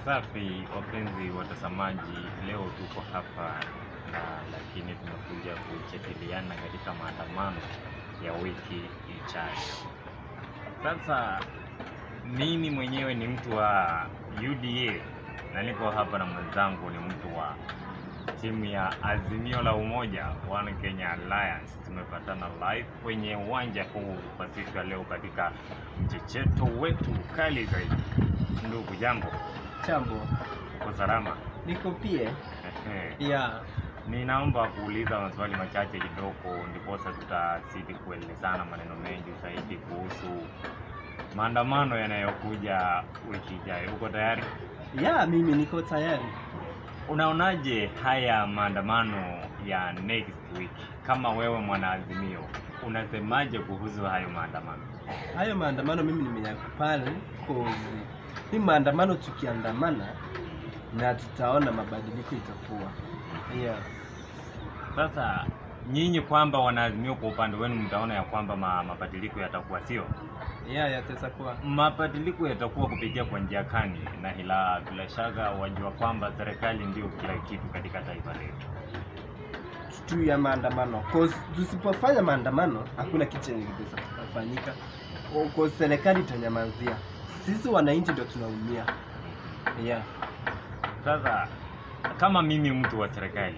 Safi wapenzi watazamaji, leo tuko hapa lakini tumekuja kujadiliana katika maandamano ya wiki ijayo. Sasa mimi mwenyewe ni mtu wa UDA na niko hapa na mwenzangu ni mtu wa timu ya Azimio la Umoja, One Kenya Alliance. Tumepatana live kwenye uwanja huu kwa siku ya leo katika mchecheto wetu kali zaidi. Ndugu, jambo. Jambo. Kwa salama? Niko pia. Yeah. Ninaomba kuuliza maswali machache kidogo ndiposa tutazidi kuelezana maneno mengi zaidi kuhusu maandamano yanayokuja wiki ijayo. Uko tayari? Yeah, mimi niko tayari. Unaonaje haya maandamano ya next week? Kama wewe mwana Azimio, unasemaje kuhusu hayo maandamano? Hayo maandamano mimi nimeyakubali cause hii maandamano tukiandamana na tutaona mabadiliko itakuwa. Yeah. Sasa nyinyi kwamba wanaazimio kwa upande wenu mtaona ya kwamba mabadiliko yatakuwa sio? Yeah, yatakuwa. Mabadiliko yatakuwa kupitia kwa njia gani? Na bila shaka wajua kwamba serikali ndio kila kitu katika taifa letu. Tu ya maandamano. Cause tusipofanya maandamano hakuna kitu kitafanyika. Kwa serikali itanyamazia. Sisi wananchi ndio tunaumia. Yeah. Sasa kama mimi mtu wa serikali,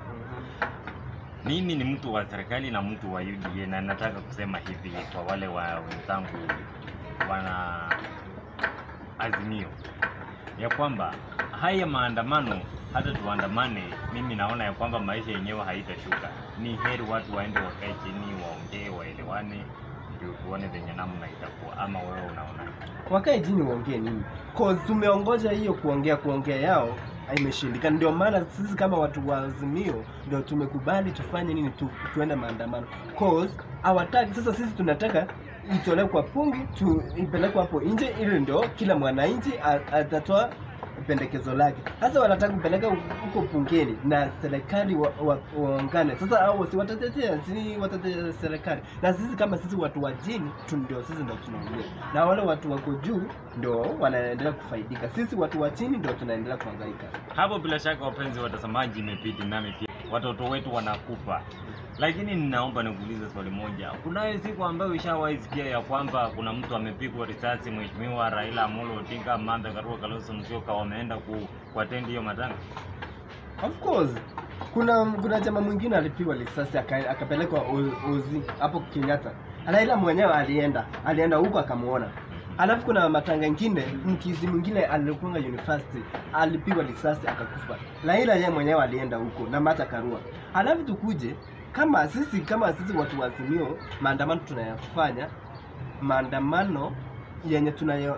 mimi ni mtu wa serikali na mtu wa UDA, na nataka kusema hivi kwa wale wenzangu wana Azimio ya kwamba haya maandamano hata tuandamane, mimi naona ya kwamba maisha yenyewe haitashuka. Ni heri watu waende wakae chini, waongee, waelewane, ndio tuone venye namna itakuwa. Ama wewe unaona? Wakae chini waongee nini? Cause tumeongoja hiyo kuongea yao imeshindikana. Ndio maana sisi kama watu wa Azimio ndio tumekubali tufanye nini, tuende maandamano. Cause hawataki. Sasa sisi tunataka itolewe kwa pungi, ipelekwe hapo nje, ili ndio kila mwananchi atatoa pendekezo lake. Sasa wanataka kupeleka huko pungeni na serikali waungane. Sasa hao si watatetea serikali. Na sisi kama sisi watu wa chini ndio sisi ndio tunaumia. Na wale watu wako juu ndio wanaendelea kufaidika. Sisi watu wa chini ndio tunaendelea kuhangaika. Hapo bila shaka wapenzi watazamaji, imepita nami pia. Watoto wetu wanakufa. Lakini ninaomba nikuulize swali moja. Kuna siku ambayo ushawaisikia ya kwamba kuna mtu amepigwa risasi, Mheshimiwa Raila Amolo Odinga, Martha Karua, Kalonzo Musyoka wameenda kuattend hiyo matanga? Of course. Kuna jamaa mwingine alipigwa risasi akapelekwa Ozi hapo Kenyatta. Raila mwenyewe alienda huko akamuona. Alafu kuna matanga nyingine, mkizi mwingine alikuwa university, alipigwa risasi akakufa. Raila yeye mwenyewe alienda huko na Martha Karua. Alafu tukuje kama sisi watu wa Azimio, maandamano tunayafanya, maandamano yenye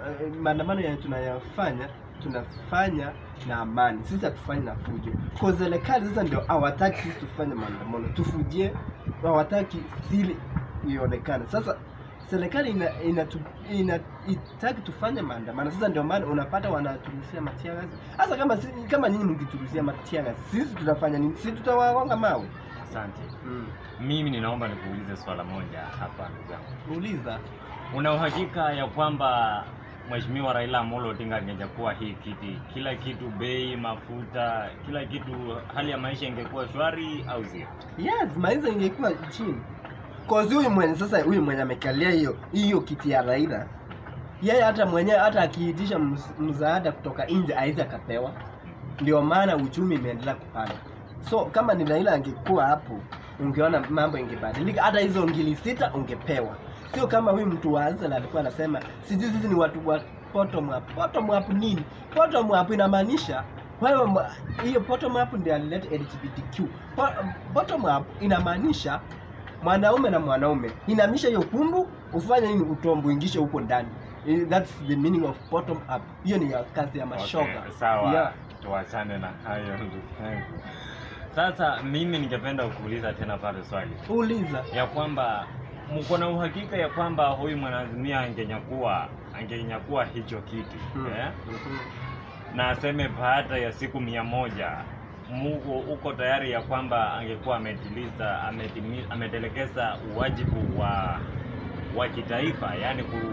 tunafanya na amani. Sisi hatufanyi na fujo. Kwa serikali sasa ndio hawataki sisi tufanye maandamano. Tufujie, hawataki siri ionekane. Sasa serikali inataka tufanye maandamano. Sasa ndio maana unapata wanaturushia matiaga. Sasa kama nyinyi mngiturushia matiaga, sisi tutafanya nini? Sisi tutawagonga mawe. Asante. Mimi ninaomba nikuulize swala moja hapa ndugu yangu. Uliza. Una uhakika ya kwamba Mheshimiwa Raila Amolo Odinga angekuwa hii kiti, kila kitu, bei, mafuta, kila kitu, hali ya maisha ingekuwa shwari au sio? Yes, maisha ingekuwa chini. Cause huyu mwenye amekalia hiyo kiti ya Raila, yeye hata akiitisha msaada kutoka nje haiza kapewa. Ndio maana uchumi imeendelea kupanda. So kama ni Raila angekuwa hapo, ungeona mambo ingebadilika. Hata hizo ngili 6 ungepewa. Sio kama huyu mtu wa Azala alikuwa anasema sisi ni watu wa bottom up. Bottom up nini? Bottom up inamaanisha wewe, hiyo bottom up ndio alileta LGBTQ. Bottom up inamaanisha mwanaume na mwanaume. Inamaanisha hiyo kumbu ufanye nini, utombo ingishe huko ndani. That's the meaning of bottom up. Hiyo ni kazi ya mashoga. Okay, sawa. Yeah. Tuachane na hayo ndugu yangu. Sasa mimi ningependa kuuliza tena pale swali. Uliza. Ya kwamba mko na uhakika ya kwamba huyu mwanaazimia angenyakua hicho kiti, na aseme baada ya siku 100 uko tayari ya kwamba angekuwa ametelekeza uwajibu wa kitaifa, yani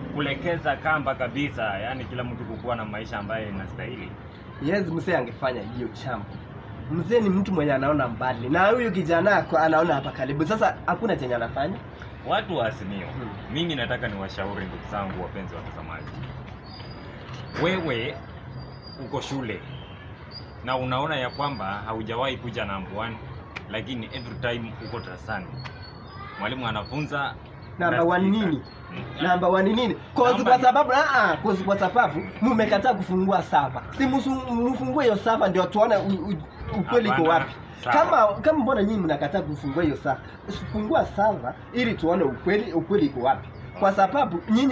kulekeza kamba kabisa, yani kila mtu kukuwa na maisha ambayo inastahili. Yes, mzee angefanya hiyo chambo. Mzee ni mtu mwenye anaona mbali. Na huyu kijana anaona hapa karibu. Sasa hakuna chenye anafanya. Watu wa Azimio, mimi nataka niwashauri ndugu zangu wapenzi watazamaji. Wewe uko shule na unaona ya kwamba haujawahi kuja number 1, lakini every time uko darasani. Mwalimu anafunza number 1 nini? Number 1 nini? Kwa sababu mmekataa kufungua sava. Si mfungue hiyo sava ndio tuone ukweli iko wapi. Kama mbona nyinyi mnakataa kufungua hiyo sava? Fungua sava ili tuone ukweli iko wapi. Kwa sababu nyinyi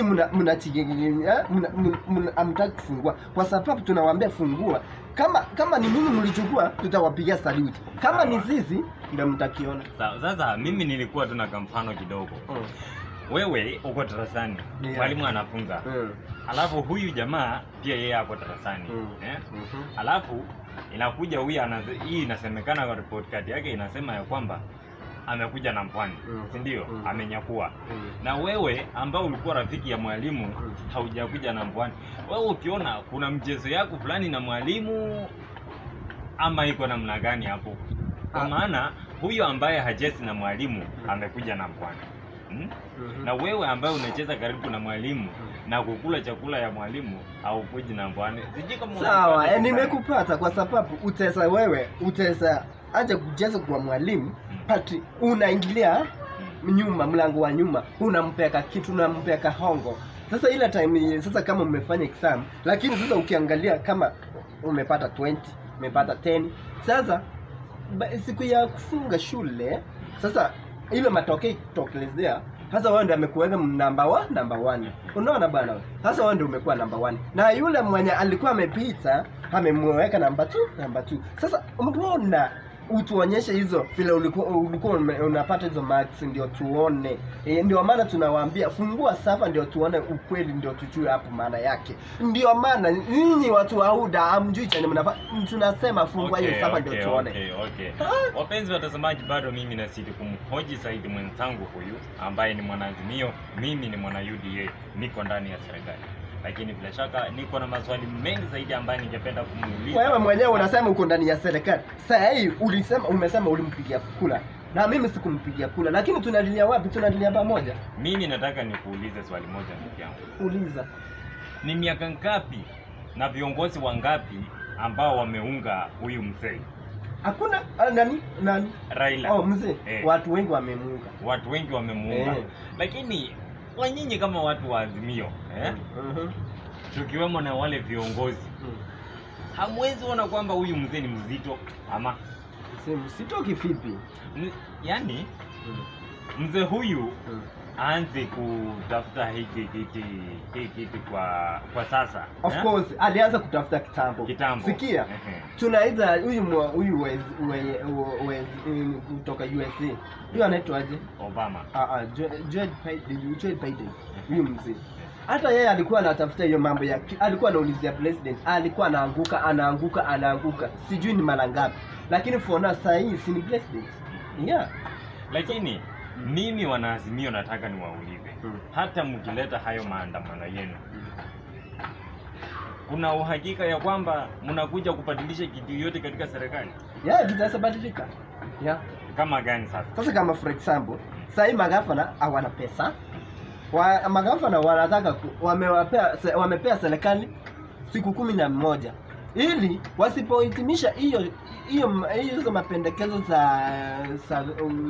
mnataka kufungua. Kwa sababu tunawaambia fungua. Kama ni nyinyi mlichukua, tutawapigia salute. Kama ni sisi ndio mtakiona. Sasa mimi nilikuwa tuna mfano kidogo. Wewe uko darasani, mwalimu anafunza. Alafu huyu jamaa pia yeye ako darasani. Alafu inakuja huyu hii inasemekana kwa report card yake inasema ya kwamba amekuja na mpwani, si ndio? Amenyakua. Na wewe ambao ulikuwa rafiki ya mwalimu haujakuja na mpwani. Wewe ukiona kuna mchezo yako fulani na mwalimu ama iko namna gani hapo? Kwa maana huyu ambaye hajezi na mwalimu amekuja na mpwani. Na wewe ambaye unacheza karibu na mwalimu na kukula chakula ya mwalimu au kuji na mpwani. Sawa, nimekupata kwa sababu utesa aje kucheza kwa mwalimu, pati unaingilia nyuma, mlango wa nyuma, unampeka kitu, unampeka hongo. Sasa ile time sasa kama umefanya exam, lakini sasa ukiangalia kama umepata 20, umepata 10, sasa siku ya kufunga shule, sasa ile matokeo tokelezea, sasa wewe ndio amekuweka number 1. Unaona bwana? Sasa wewe ndio umekuwa number 1. Na yule mwenye alikuwa amepita amemweka number 2. Sasa mbona utuonyeshe hizo vile ulikuwa unapata hizo marks ndio tuone. Ndio maana tunawaambia fungua sava ndio tuone ukweli, ndio tujue hapo maana yake. Ndio maana nyinyi watu wa UDA hamjui chenye mnafanya. Tunasema fungua hiyo sava ndio tuone. Wapenzi watazamaji, bado mimi nasidi kumhoji zaidi mwenzangu huyu ambaye ni mwana Azimio, mimi ni mwana UDA, niko ndani ya serikali. Lakini bila shaka niko na maswali mengi zaidi ambayo ningependa kumuuliza. Wewe mwenyewe unasema uko ndani ya serikali. Sasa hii umesema ulimpigia kula. Na mimi sikumpigia kula, lakini tunalilia wapi? Tunalilia pamoja. Mimi nataka nikuulize swali moja ndugu yangu. Uliza. Ni miaka ngapi na viongozi wangapi ambao wameunga huyu mzee? Hakuna nani? Raila. Mzee. Watu wengi wamemuunga. Watu wengi wamemuunga. Lakini wanyinyi kama watu wa Azimio, tukiwemo na wale viongozi, hamwezi ona kwamba huyu mzee ni mzito ama mzito kivipi? Yaani mzee huyu aanze kutafuta hiki kiti kwa sasa. Of course alianza kutafuta kitambo. Sikia. Tunaiza huyu kutoka USA. Huyu anaitwaje? Obama. Joe Biden. Huyu mzee. Hata yeye alikuwa anatafuta hiyo mambo ya alikuwa anaulizia president, alikuwa anaanguka. Sijui ni mara ngapi. Lakini for now sasa hii si ni president. Yeah. Lakini mimi wana Azimio nataka niwaulize. Hata mkileta hayo maandamano yenu, kuna uhakika ya kwamba mnakuja kubadilisha kitu yote katika serikali? Yeah, kitasabadilika. Yeah. Kama gani sasa? Sasa kama for example, sasa hii magavana hawana pesa. Magavana wanataka wamepea serikali siku 11 ili wasipohitimisha hiyo mapendekezo za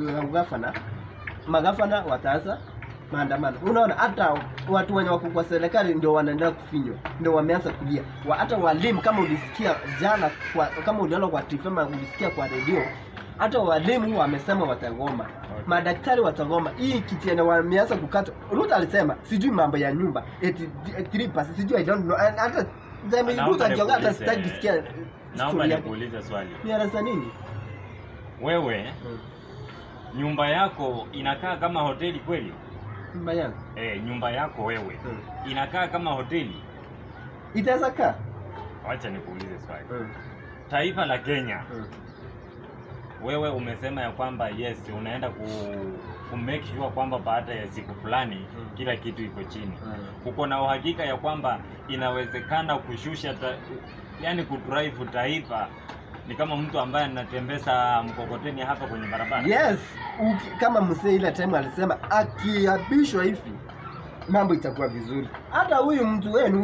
magavana wataanza maandamano. Unaona hata watu wenye wako kwa serikali ndio wanaendelea kufinywa, ndio wameanza kulia. Hata walimu kama ulisikia jana kama uliona kwa TV ama ulisikia kwa radio, hata walimu wamesema watagoma. Madaktari watagoma. Hii kitu yana wameanza kukata. Ruto alisema sijui mambo ya nyumba 3% sijui, I don't know. Hata Ruto ajonga hata sitaki kusikia. Naomba nikuulize swali. Ni arasa nini? Wewe nyumba yako inakaa kama hoteli kweli? Nyumba yangu? Nyumba yako wewe inakaa kama hoteli? Itaweza kaa? Acha nikuulize swali. Taifa la Kenya wewe umesema ya kwamba yes unaenda ku make sure kwamba baada ya siku fulani kila kitu iko chini. Uko na uhakika ya kwamba inawezekana kushusha yani kudrive taifa ni kama mtu ambaye anatembeza mkokoteni hapa kwenye barabara? Yes, kama msee ile time alisema akiapishwa hivi mambo itakuwa vizuri. Hata huyu mtu wenu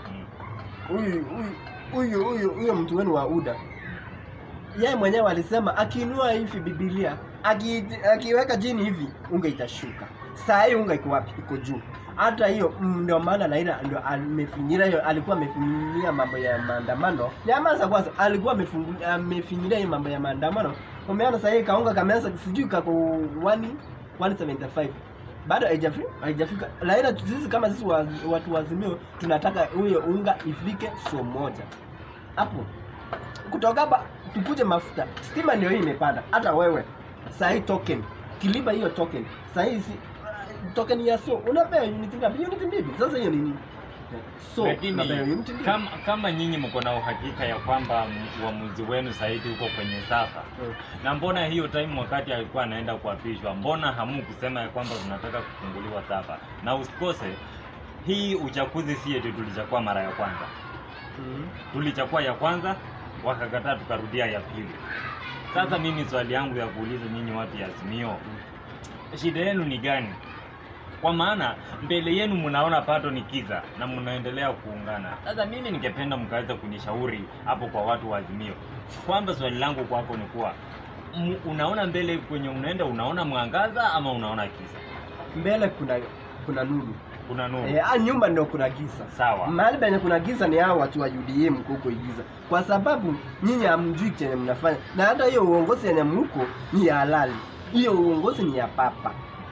huyu mtu wenu wa UDA, yeye mwenyewe alisema akiinua hivi Biblia, akiweka chini hivi unga itashuka. Saa hii unga iko wapi? Iko juu. Hata hiyo ndio maana Raila ndio amefinyilia hiyo, alikuwa amefinyilia mambo ya maandamano. Jamaa kwanza alikuwa amefinyilia hiyo mambo ya maandamano. Umeona sasa hii kaunga kameanza sijui kako 175. Bado haijafika. Raila sisi kama sisi watu wa AZIMIO tunataka huyo unga ifike so moja. Hapo kutoka hapa tukuje mafuta. Stima ndio hii imepanda. Hata wewe sasa hii token kiliba hiyo token. Sasa hii token ya so unapea unit ngapi? Unit mbili. Sasa hiyo nini? So kama nyinyi mko na uhakika ya kwamba uamuzi wenu sahihi uko kwenye safa, na mbona hiyo time wakati alikuwa anaenda kuapishwa mbona hamu kusema ya kwamba tunataka kufunguliwa safa? Na usikose hii uchaguzi si yetu, tulichukua mara ya kwanza. Tulichukua ya kwanza wakakataa, tukarudia ya pili. Sasa mimi swali yangu ya kuuliza nyinyi watu ya AZIMIO, shida yenu ni gani? Kwa maana mbele yenu mnaona pato ni kiza na mnaendelea kuungana. Sasa mimi ningependa mkaweza kunishauri hapo kwa watu wa AZIMIO kwamba swali langu kwako ni kuwa unaona mbele kwenye unaenda unaona mwangaza ama unaona kiza? Mbele kuna nuru. Kuna nuru. Nyumba ndio kuna giza. Sawa. Mahali penye kuna giza ni hao watu wa UDA mkoko giza. Kwa sababu nyinyi hamjui chenye mnafanya. Na hata hiyo uongozi yenye mko ni halali. Hiyo uongozi ni ya papa.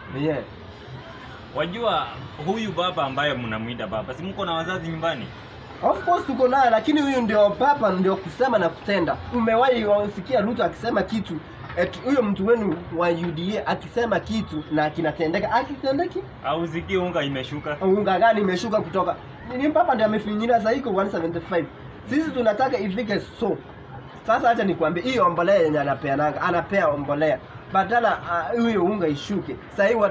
Wajua huyu baba ambaye mnamuita baba, si mko na wazazi nyumbani? Of course tuko naye, lakini huyu ndio baba, ndio kusema na kutenda. Umewahi kusikia Ruto akisema kitu? Huyo mtu wenu wa UDA akisema kitu na kinatendeka, akitendeki? Au ziki unga imeshuka? Unga gani imeshuka kutoka? Ni papa ndio amefinyilia sasa iko 175. Sisi tunataka ifike so. Sasa acha nikwambie hiyo mbolea yenye anapea mbolea. Badala huyo unga ishuke. Sasa hii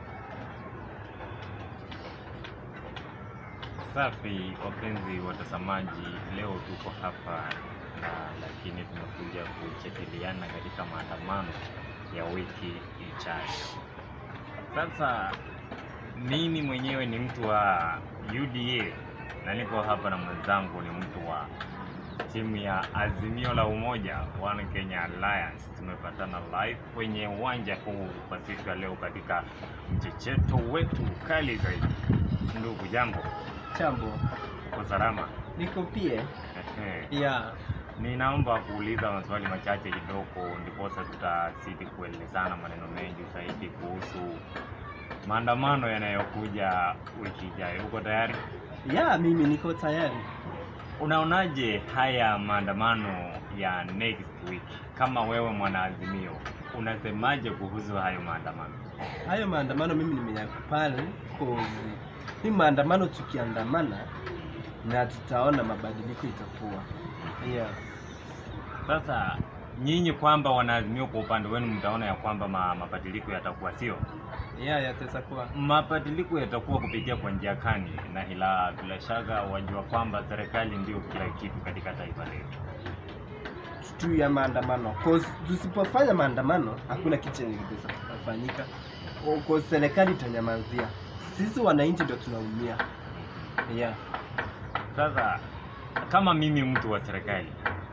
safi. Wapenzi watazamaji, leo tuko hapa lakini tumekuja kujadiliana katika maandamano ya wiki ijayo. Sasa mimi mwenyewe ni mtu wa UDA na niko hapa na mwenzangu ni mtu wa timu ya AZIMIO la Umoja, One Kenya Alliance. Tumepatana live kwenye uwanja huu kwa siku ya leo katika mchecheto wetu kali zaidi. Ndugu, jambo. Jambo. Uko salama? Niko pia. Ninaomba kuuliza maswali machache kidogo ndiposa tutazidi kuelezana maneno mengi zaidi kuhusu maandamano yanayokuja wiki ijayo. Uko tayari? Mimi niko tayari. Unaonaje haya maandamano ya next week? Kama wewe mwana AZIMIO, unasemaje kuhusu hayo maandamano? Hayo maandamano mimi nimeyakubali cause hii maandamano tukiandamana na tutaona mabadiliko itakuwa. Sasa nyinyi kwamba wana AZIMIO kwa upande wenu mtaona ya kwamba mabadiliko yatakuwa, sio? Yatakuwa. Mabadiliko yatakuwa kupitia kwa njia gani? Na bila shaka wajua kwamba serikali ndio kila kitu katika taifa letu. Tu ya maandamano. Cause tusipofanya maandamano hakuna kitu kitafanyika. Kwa serikali itanyamazia. Sisi wananchi ndio tunaumia. Sasa kama mimi mtu wa serikali,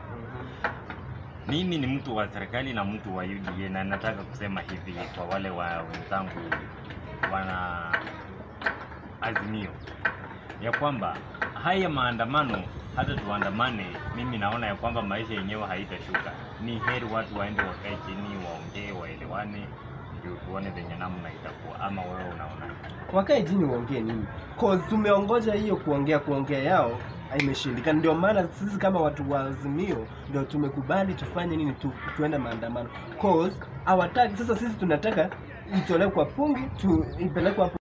mimi ni mtu wa serikali na mtu wa UDA, na nataka kusema hivi kwa wale wenzangu wana AZIMIO ya kwamba haya maandamano hata tuandamane, mimi naona ya kwamba maisha yenyewe haitashuka. Ni heri watu waende wakae chini, waongee, waelewane, ndio tuone venye namna itakuwa. Ama wewe unaona? Wakae chini waongee nini? Cause tumeongoja hiyo kuongea yao imeshindikana. Ndio maana sisi kama watu wa AZIMIO ndio tumekubali tufanye nini, tuende maandamano. Cause hawataki. Sasa sisi tunataka itolewe kwa pungi, ipelekwe